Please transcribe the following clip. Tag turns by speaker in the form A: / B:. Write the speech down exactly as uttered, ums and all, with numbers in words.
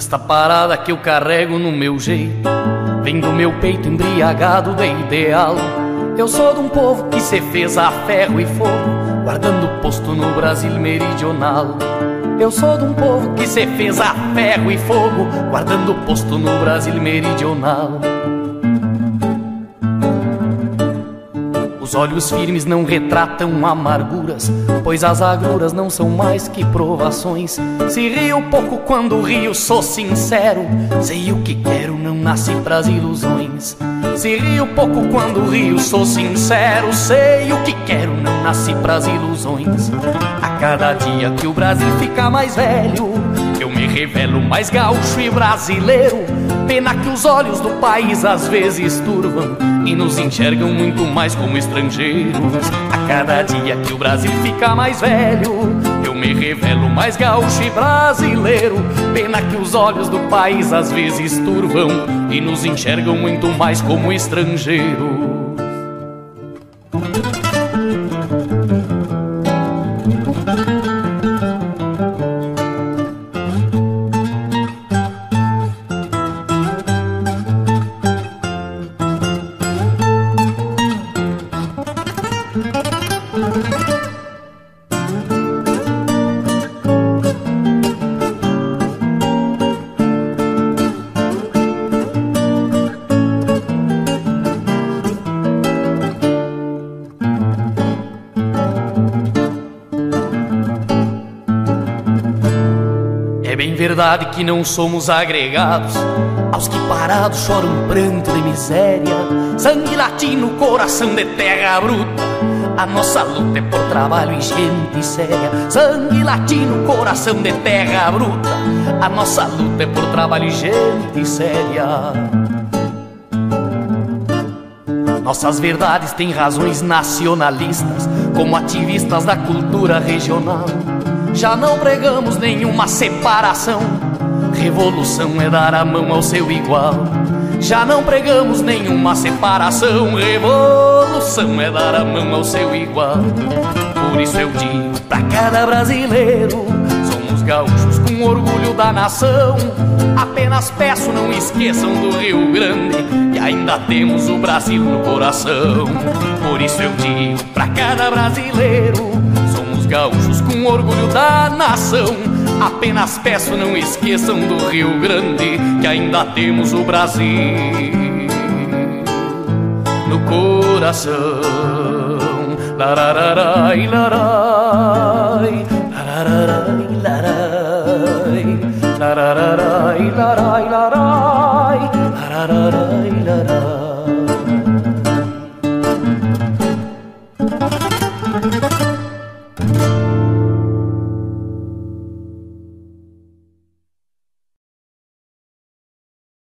A: Esta parada que eu carrego no meu jeito vem do meu peito embriagado de ideal. Eu sou de um povo que se fez a ferro e fogo, guardando posto no Brasil meridional. Eu sou de um povo que se fez a ferro e fogo, guardando posto no Brasil meridional. Os olhos firmes não retratam amarguras, pois as agruras não são mais que provações. Se rio pouco quando rio, sou sincero, sei o que quero, não nasci pras ilusões. Se rio pouco quando rio, sou sincero, sei o que quero, não nasci pras ilusões. A cada dia que o Brasil fica mais velho, eu me revelo mais gaúcho e brasileiro. Pena que os olhos do país às vezes turvam e nos enxergam muito mais como estrangeiros. A cada dia que o Brasil fica mais velho, eu me revelo mais gaúcho e brasileiro. Pena que os olhos do país às vezes turvam e nos enxergam muito mais como estrangeiros. É bem verdade que não somos agregados aos que parados choram pranto de miséria. Sangue latino, coração de terra bruta, a nossa luta é por trabalho e gente séria. Sangue latino, coração de terra bruta, a nossa luta é por trabalho e gente séria. Nossas verdades têm razões nacionalistas, como ativistas da cultura regional. Já não pregamos nenhuma separação, revolução é dar a mão ao seu igual. Já não pregamos nenhuma separação, revolução é dar a mão ao seu igual. Por isso eu digo pra cada brasileiro, somos gaúchos com orgulho da nação. Apenas peço, não esqueçam do Rio Grande, e ainda temos o Brasil no coração. Por isso eu digo pra cada brasileiro, somos gaúchos com orgulho da nação. Apenas peço, não esqueçam do Rio Grande, que ainda temos o Brasil no coração. Larararai, larai, larararai, larai, larararai, larai, larai, larararai, larai.